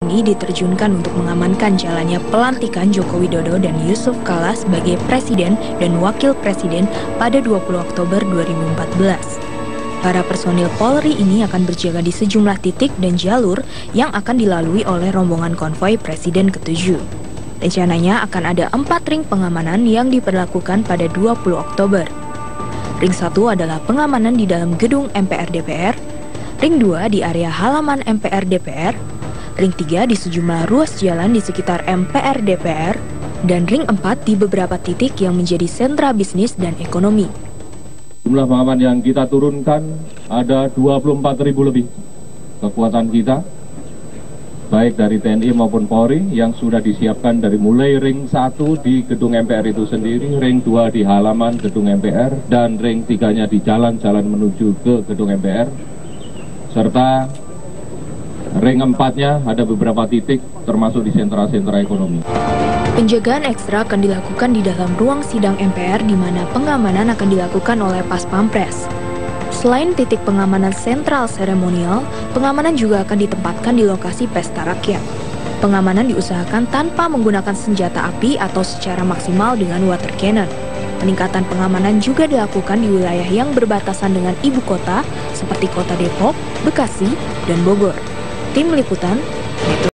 ini diterjunkan untuk mengamankan jalannya pelantikan Joko Widodo dan Yusuf Kala sebagai Presiden dan Wakil Presiden pada 20 Oktober 2014. Para personil Polri ini akan berjaga di sejumlah titik dan jalur yang akan dilalui oleh rombongan konvoi Presiden ke-7. Rencananya akan ada 4 ring pengamanan yang diberlakukan pada 20 Oktober. Ring 1 adalah pengamanan di dalam gedung MPR DPR, ring 2 di area halaman MPR DPR, ring 3 di sejumlah ruas jalan di sekitar MPR DPR, dan ring 4 di beberapa titik yang menjadi sentra bisnis dan ekonomi. Jumlah pengaman yang kita turunkan ada 24.000 lebih kekuatan kita, baik dari TNI maupun Polri yang sudah disiapkan dari mulai ring 1 di gedung MPR itu sendiri, ring 2 di halaman gedung MPR, dan ring 3-nya di jalan-jalan menuju ke gedung MPR, serta ring 4-nya ada beberapa titik termasuk di sentra-sentra ekonomi. Penjagaan ekstra akan dilakukan di dalam ruang sidang MPR di mana pengamanan akan dilakukan oleh Pas Pampres. Selain titik pengamanan sentral seremonial, pengamanan juga akan ditempatkan di lokasi pesta rakyat. Pengamanan diusahakan tanpa menggunakan senjata api atau secara maksimal dengan water cannon. Peningkatan pengamanan juga dilakukan di wilayah yang berbatasan dengan ibu kota seperti Kota Depok, Bekasi, dan Bogor. Tim Liputan, Metro